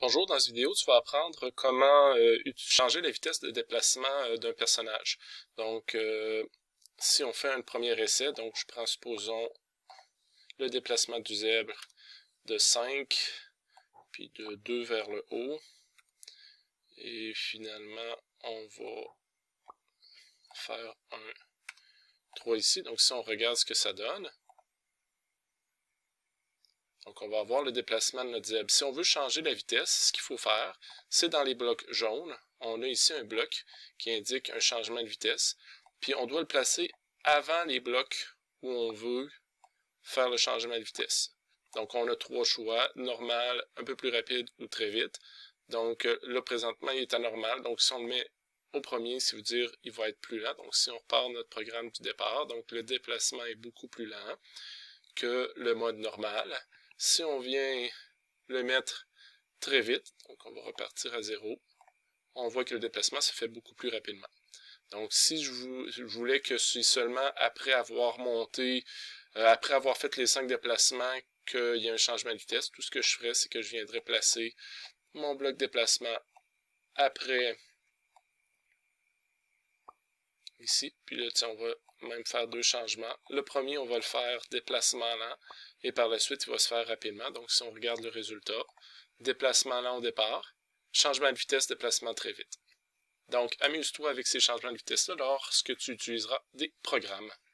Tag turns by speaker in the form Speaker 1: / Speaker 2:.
Speaker 1: Bonjour, dans cette vidéo, tu vas apprendre comment changer la vitesse de déplacement d'un personnage. Donc, si on fait un premier essai, donc je prends, supposons, le déplacement du zèbre de 5, puis de 2 vers le haut. Et finalement, on va faire un 3 ici. Donc, si on regarde ce que ça donne, donc on va avoir le déplacement de notre zèbre. Si on veut changer la vitesse, ce qu'il faut faire, c'est dans les blocs jaunes. On a ici un bloc qui indique un changement de vitesse. Puis on doit le placer avant les blocs où on veut faire le changement de vitesse. Donc on a trois choix, normal, un peu plus rapide ou très vite. Donc là présentement il est à normal. Donc si on le met au premier, ça veut dire qu'il va être plus lent. Donc si on repart notre programme du départ, donc le déplacement est beaucoup plus lent que le mode normal. Si on vient le mettre très vite, donc on va repartir à 0, on voit que le déplacement se fait beaucoup plus rapidement. Donc si je voulais que c'est seulement après avoir monté, après avoir fait les 5 déplacements qu'il y a un changement de vitesse, tout ce que je ferais, c'est que je viendrais placer mon bloc déplacement après ici, puis là, on va même faire deux changements. Le premier, on va le faire déplacement lent, et par la suite, il va se faire rapidement. Donc, si on regarde le résultat, déplacement lent au départ, changement de vitesse, déplacement très vite. Donc, amuse-toi avec ces changements de vitesse-là lorsque tu utiliseras des programmes.